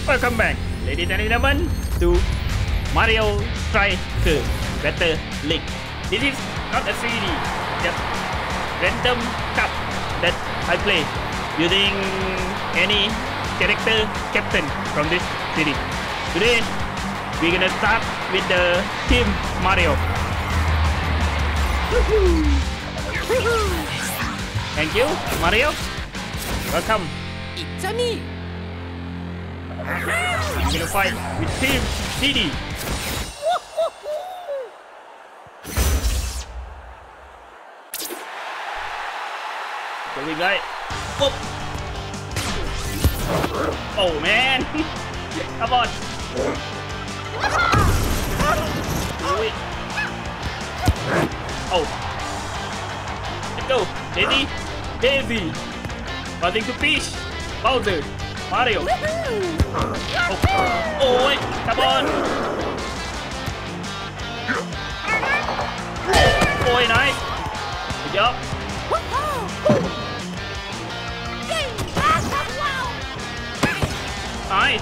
Welcome back, ladies and gentlemen, to Mario Striker Battle League. This is not a CD, just random cup that I play using any character captain from this series. Today, we're gonna start with the Team Mario. Thank you, Mario. Welcome. It's a me. I'm gonna fight with Team Didi. So we got. Whoop. Oh man! Come on! Wait. Oh! Let's go! Daisy! Daisy! Passing to Peach! Bowser! Mario! Oh wait! Come on! Oh, nice! Good job! Nice!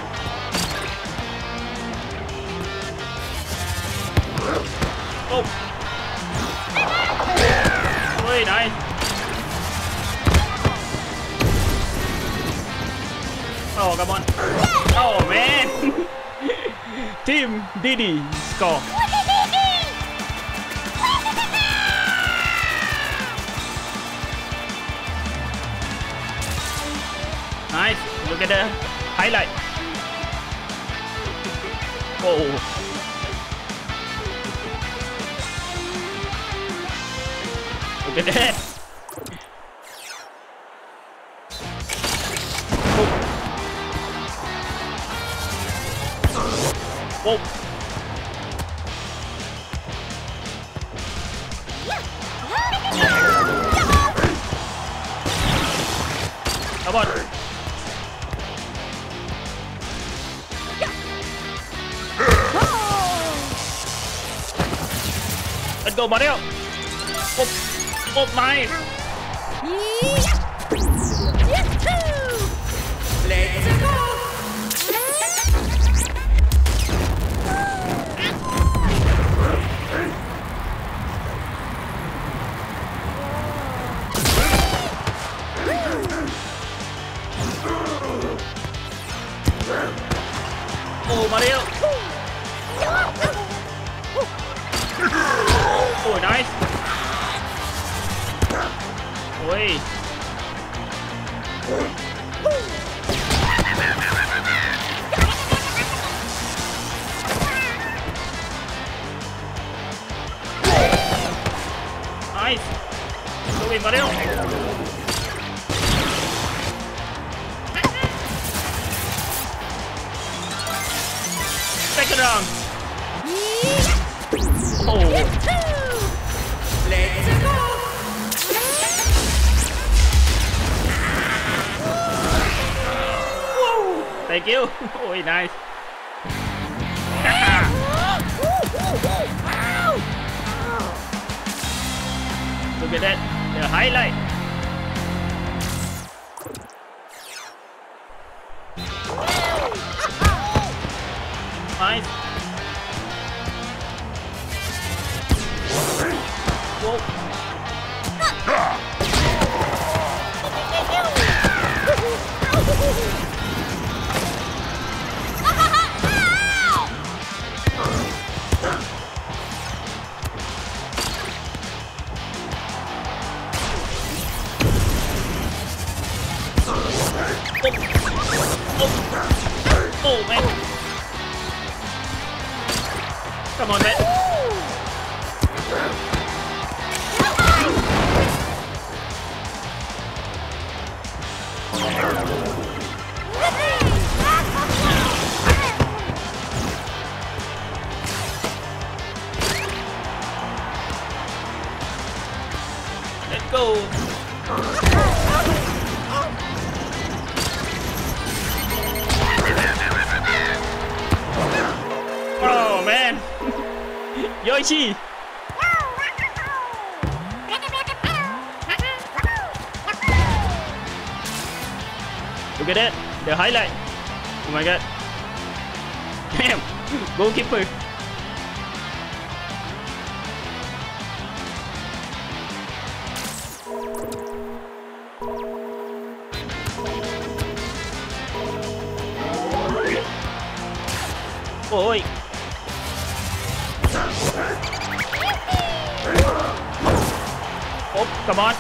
Oh! Very nice! Oh, come on! Oh man! Team Didi score! Nice! Look at the highlight! Oh! Look at that! Whoa! Come on! Let's go, Mario! Oh, oh nice! Let's go! Oh, Mario! Oh, nice! Oi! Nice! Go in, Mario! Second round! Oh! Let's go! Thank you! Oh, nice! Look at that! The highlight! Nice! Whoa! Oh man! Come on, man! Let's go! Oh man! Yoshi! Look at that! The highlight! Oh my god. Damn. Goalkeeper. Ôi. Oh, come on.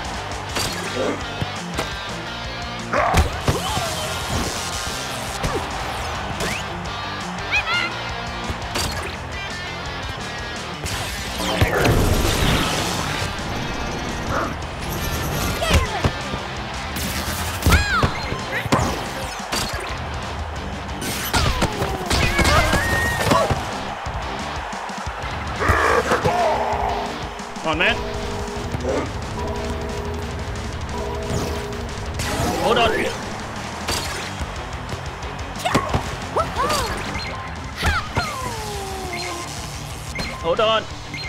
Come on, man. Hold on. Hold on.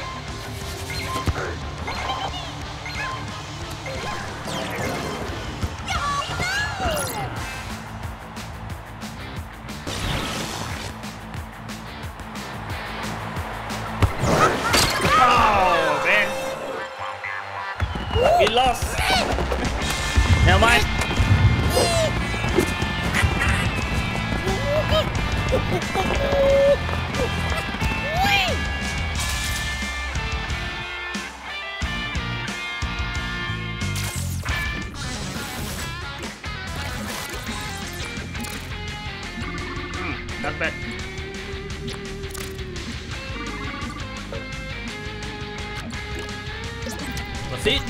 Oh, man. We lost. Never mind. Not bad. That's it.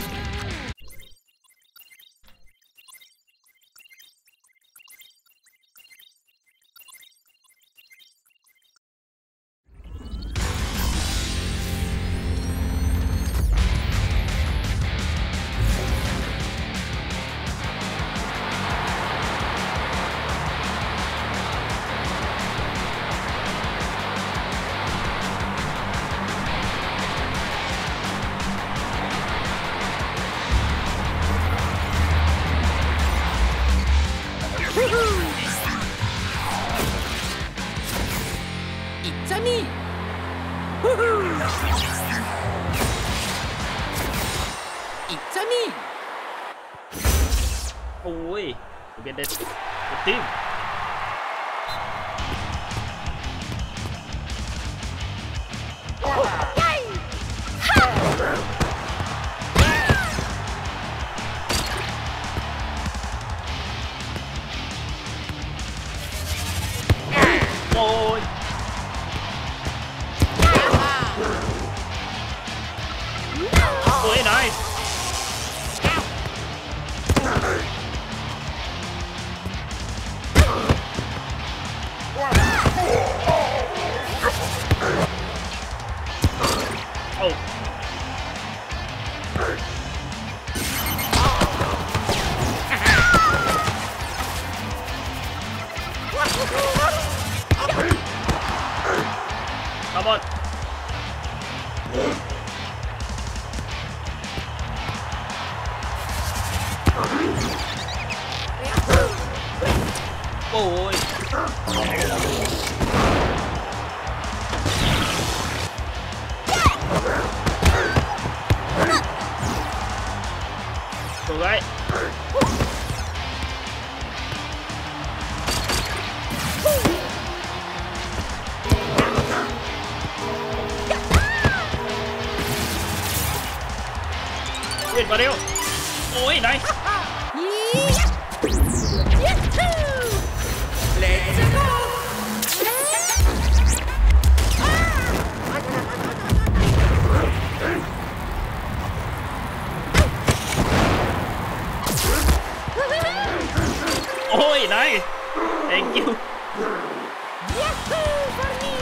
It's me. Woohoo! It's me. Ôi, biết đấy. Một team. Ôi. Ôi, nice. Oh. Come on. Ôi. Cố gắng. Wait, vào điêu. Ôi, nice. Let's go. Ôi, nice. Thank you. Yahoo for me.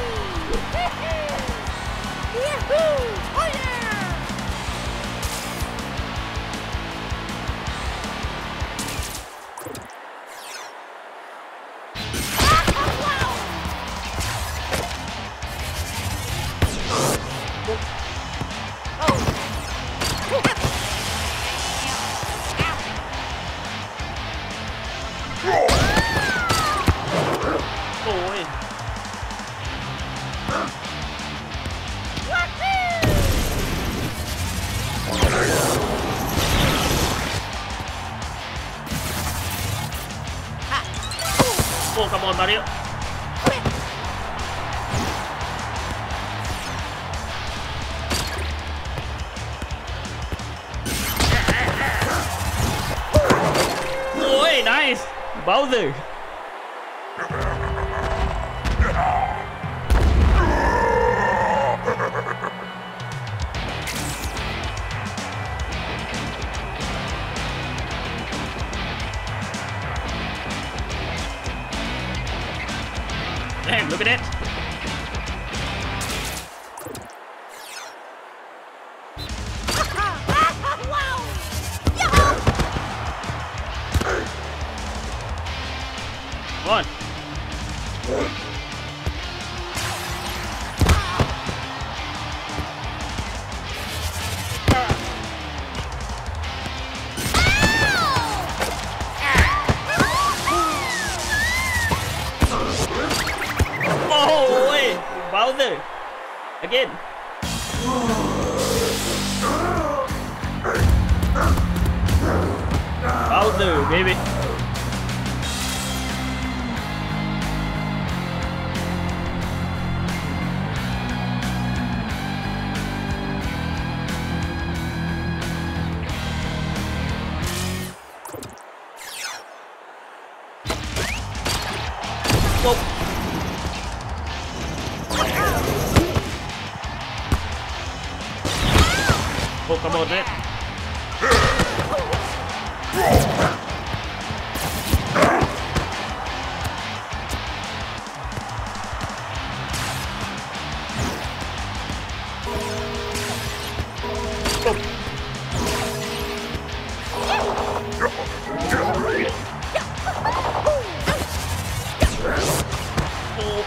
Yahoo. Oh yeah. Oh, come on, Mario. Oh, hey, nice. Bowser. Damn, look at that. Wow! Come on. Oh, wait. Bowser. Again. Bowser, baby. Whoa. Oh, come on, man. Oh.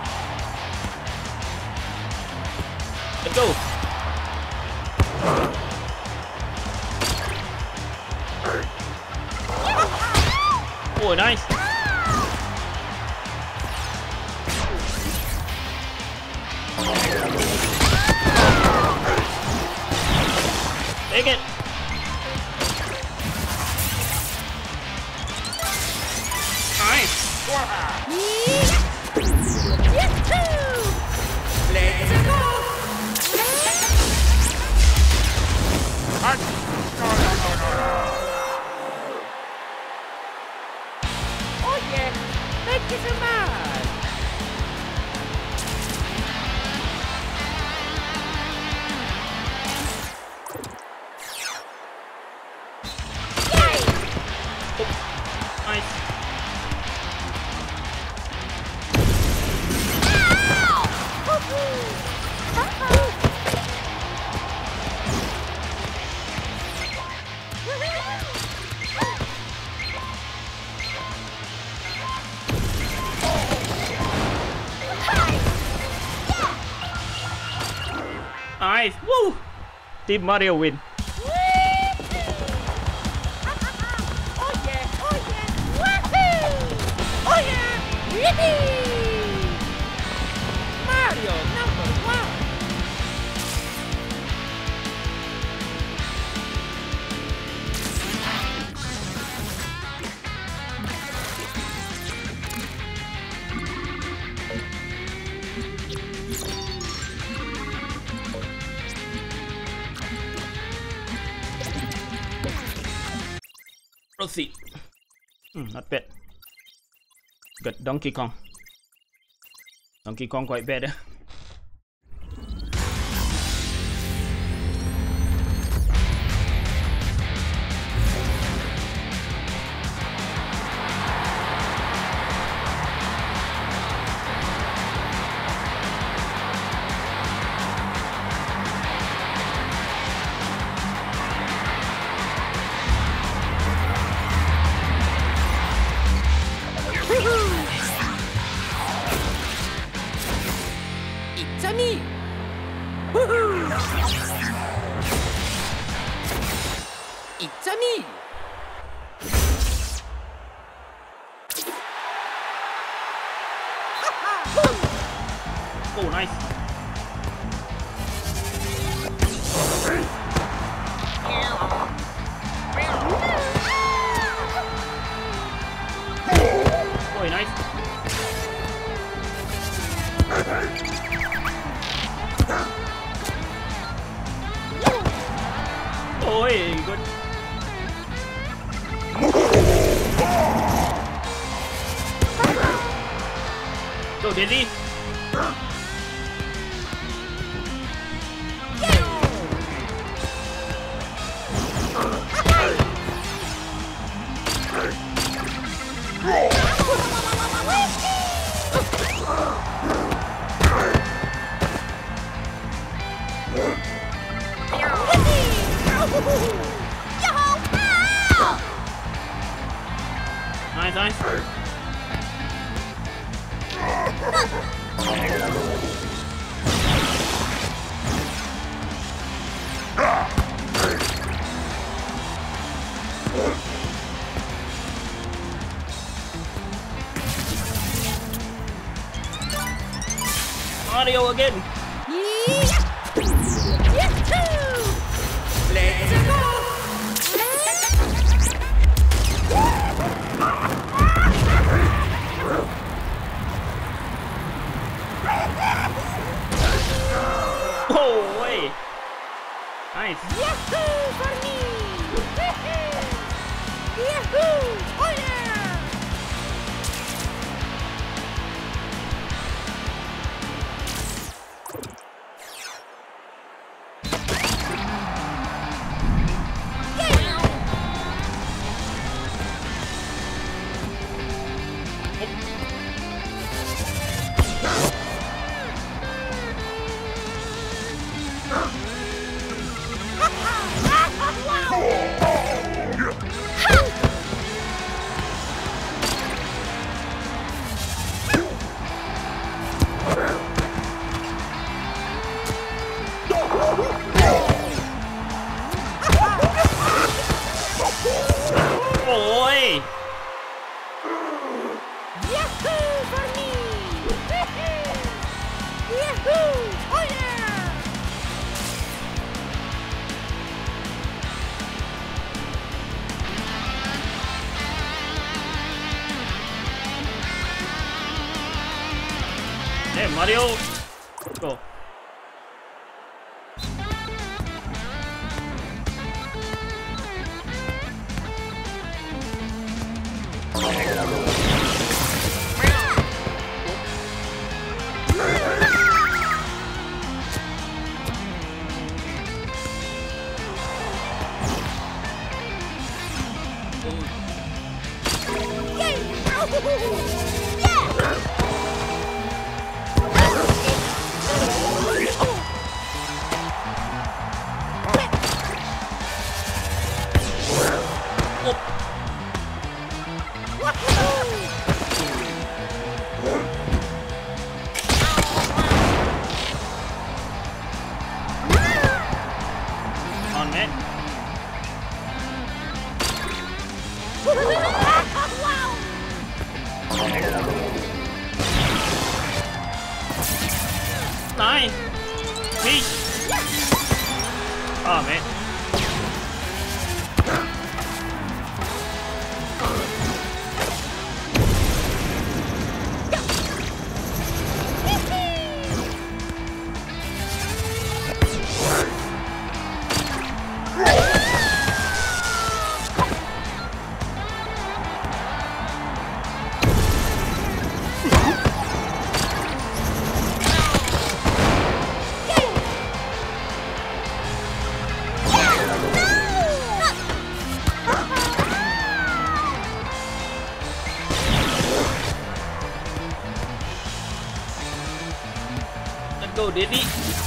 Let's go. Oh, nice. Take it. Nice. Let's go! Oh yeah! Thank you so much! Yay! Nice. Nice. Woo! Team Mario win. Oh yeah! Oh yeah! Woohoo! Oh yeah! Yippee! Mario #1! Proceed. Not bad. Got Donkey Kong. Donkey Kong quite bad. It's me! Woohoo! It's me! Oh, nice. Oh, nice. go Daisy. Nice, nice. Mario again. Let's go. Oh, way. Nice. Yahoo for me. Yahoo. Oh yeah. Ôi. Yahoo for me. Yahoo. Oh yeah. Hey, Mario. Go. On, man. Nice. Peace. Oh, man. Let's go, Diddy.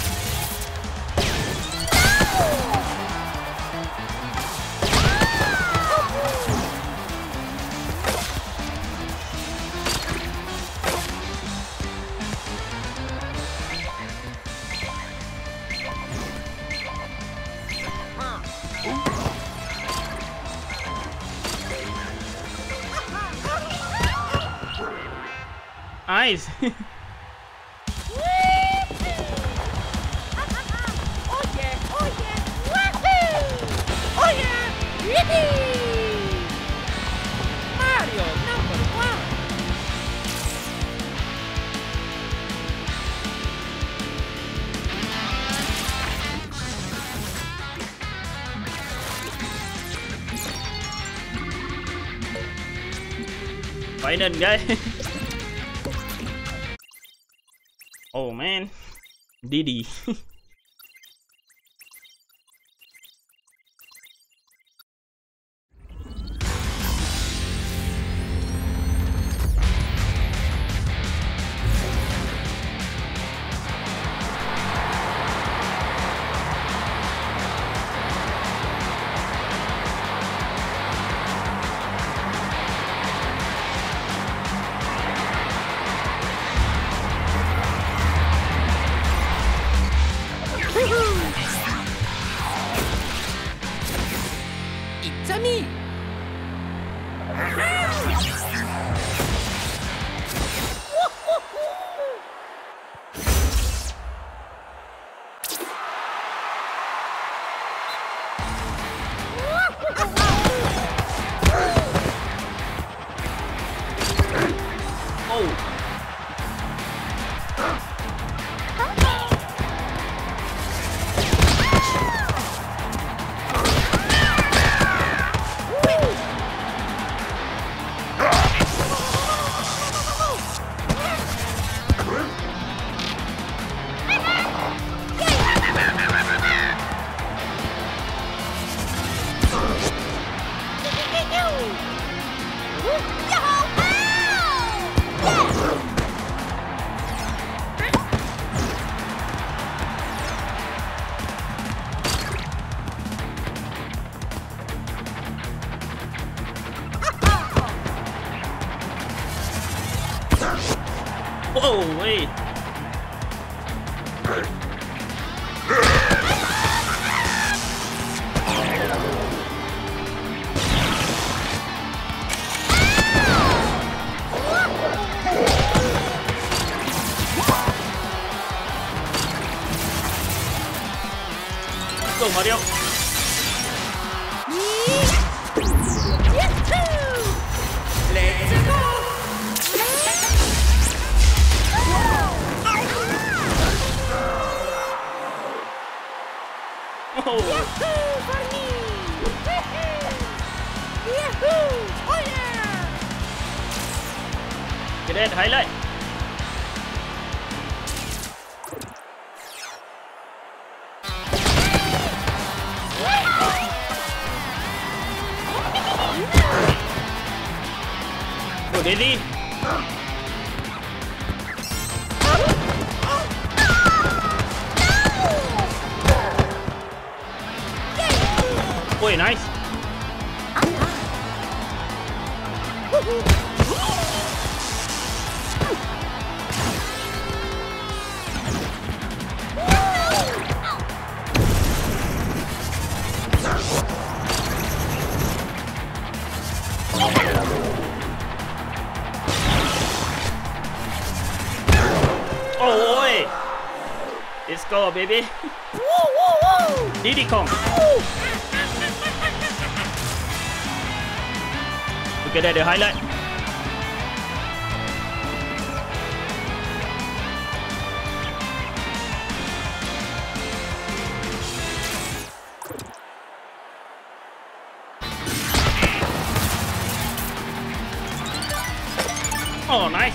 Nice. Oh yeah, oh yeah, wahoo! Oh yeah, yippee! Mario #1. Phải nên guys. Oh man, Didi. It's a me. Whoa, wait. Go, Mario. Let's go. Oh, Yahoo for me! Yahoo! Oh yeah! cái đen highlight. Go, Daisy. Ôi, nice. Ôi. Let's go, baby. Diddy Kong. Okay, there, the highlight. Oh, nice.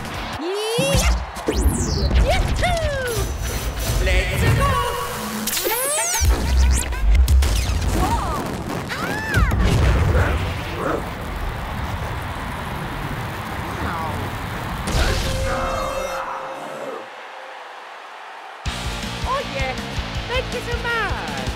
Let's go! Oh yeah! Thank you so much!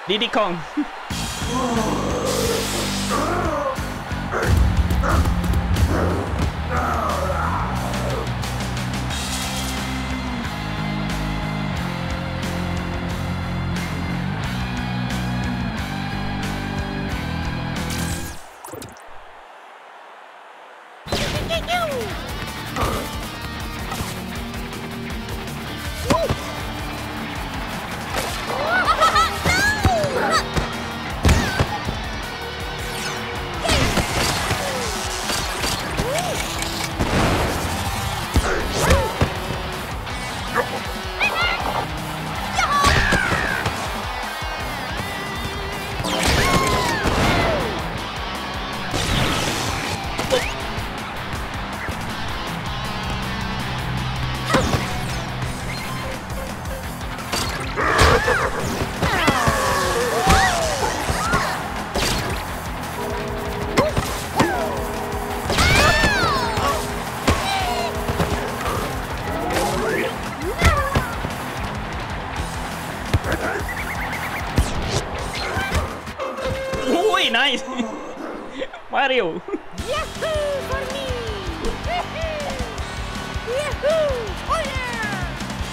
Diddy Kong. Ui, nice. Mario. Yahoo for me! Yahoo! Oh yeah!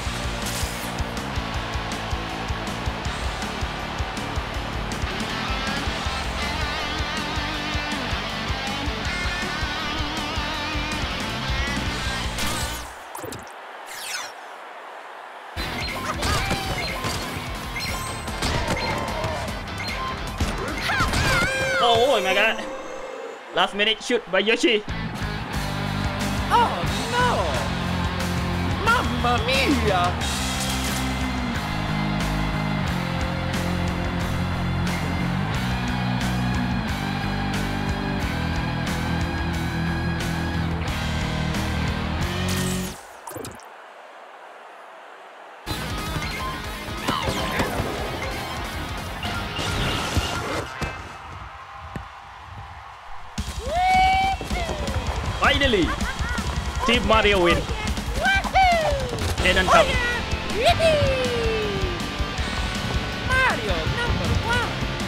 Oh my god. Last minute shoot by Yoshi. Oh no! Mamma mia! Finally, Team Mario win. Then Cup. Mario #1.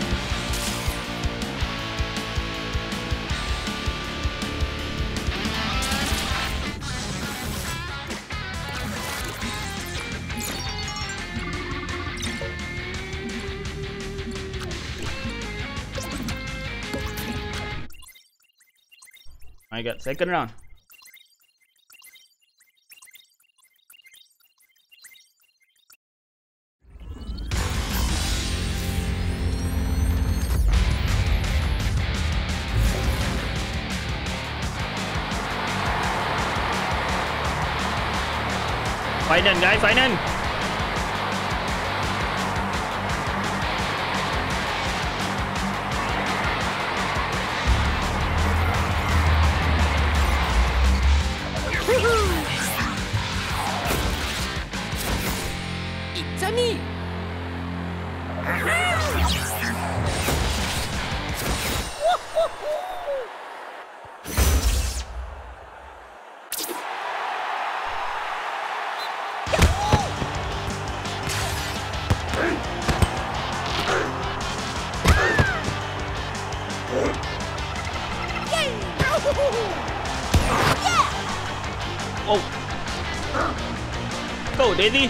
I got second round. Final guys, final. It's me! Oh. Go, Daisy.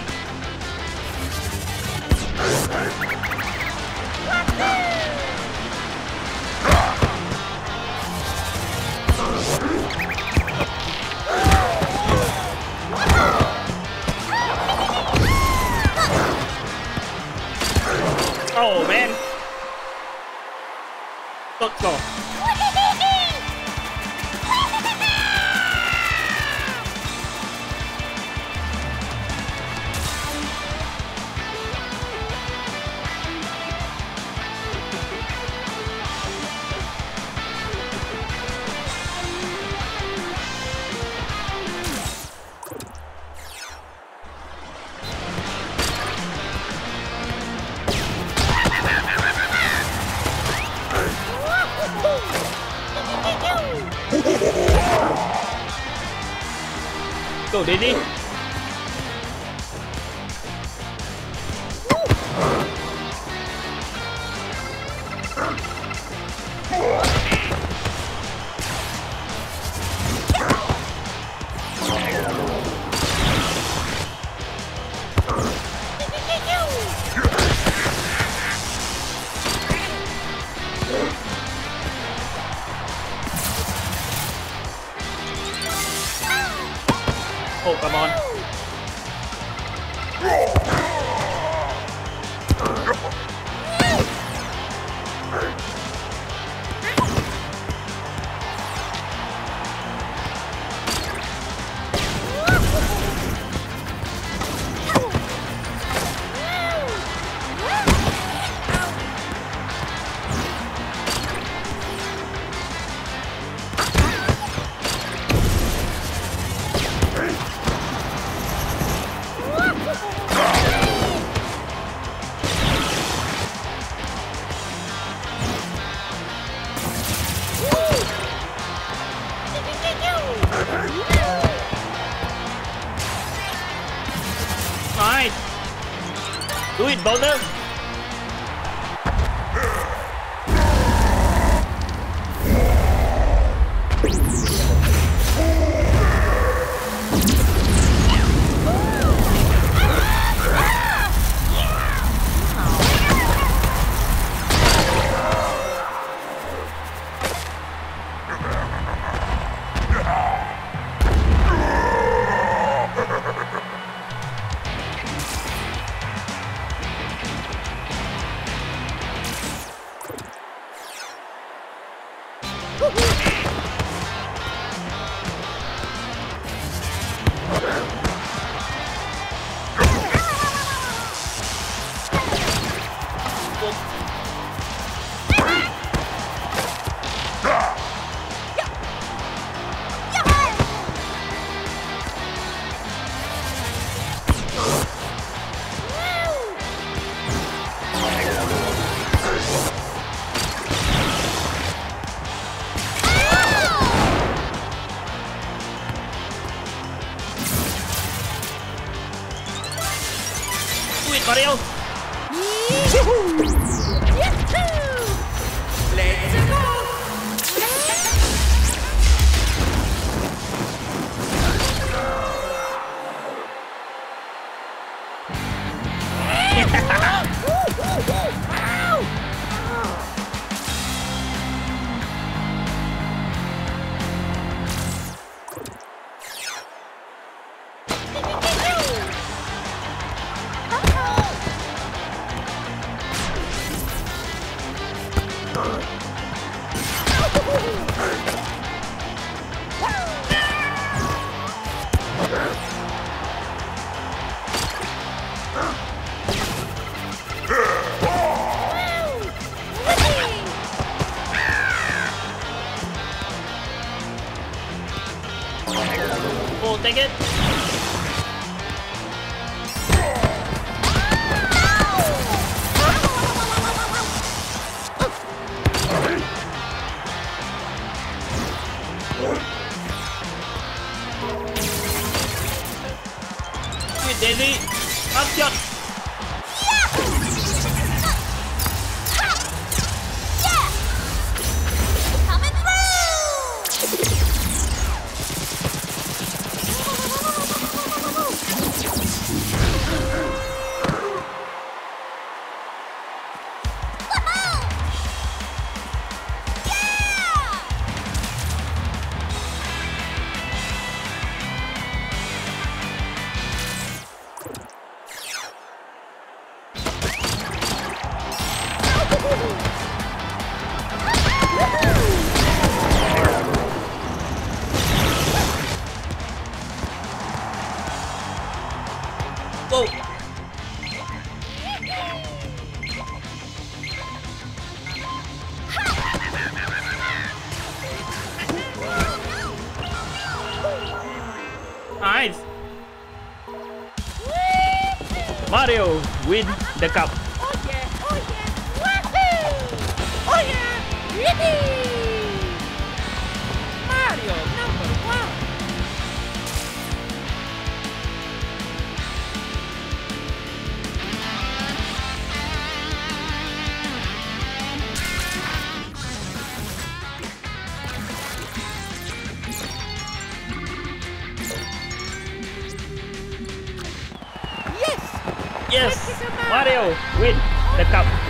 Oh man. Let's go. Go, Diddy. Oh, come on. Nice. Do it, Bowser. Mario. Let's go. Oh, take it. Sweet Daisy, up shot. Whoa. Nice. Mario win the cup. Oh yeah, oh yeah, woohoo! Oh yeah, yippee! Mario #1. Yes! Yes, Thank you so much. Mario win the cup.